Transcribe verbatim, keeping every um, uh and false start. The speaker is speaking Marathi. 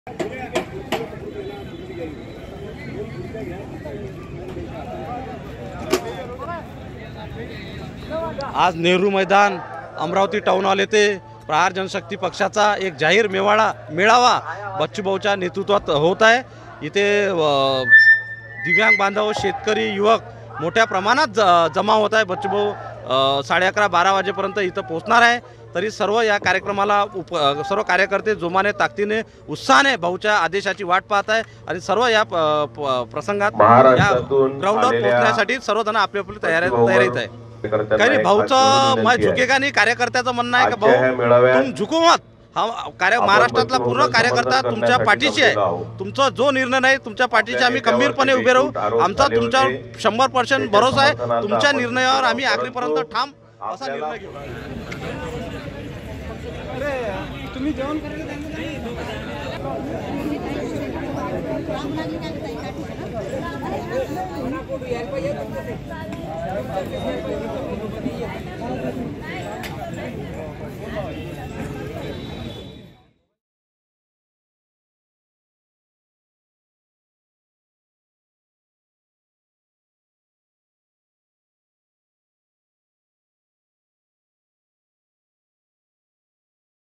आज नेहरू मैदान अमरावती टाउन हॉल येथे प्रहार जनशक्ती पक्षाचा एक जाहीर मेवाडा मेळावा बच्चूभाऊच्या नेतृत्वात होत आहे। इथे दिव्यांग बांधव, शेतकरी, युवक मोठ्या प्रमाणात जमा होत आहे। बच्चूभाऊ साडे अकरा बारा वाजेपर्यंत इथं पोहोचणार आहे। तरी सर्व या कार्यक्रमाला उप सर्व कार्यकर्ते जोमाने, ताकदीने, उत्साहाने भाऊच्या आदेशाची वाट पाहत आहे आणि सर्व या प्रसंगात या ग्राउंडवर पोहोचण्यासाठी सर्वजण आपली आपली तयारी तयारीत आहे। काही भाऊचं मैं झुकेगा नाही कार्यकर्त्याचं म्हणणं आहे का भाऊ तुम झुको मत। हा कार्य महाराष्ट्रातला पूर्ण कार्यकर्ता तुमच्या पाठीशी आहे। तुमचा जो निर्णय नाही तुमच्या पाठीशी आम्ही खंबीरपणे उभे राहू। आमचा तुमच्यावर शंभर पर्सेंट भरोसा आहे। तुमच्या निर्णयावर आम्ही आखरीपर्यंत ठाम असा निर्णय घेऊ। तुम्ही जेवण करायला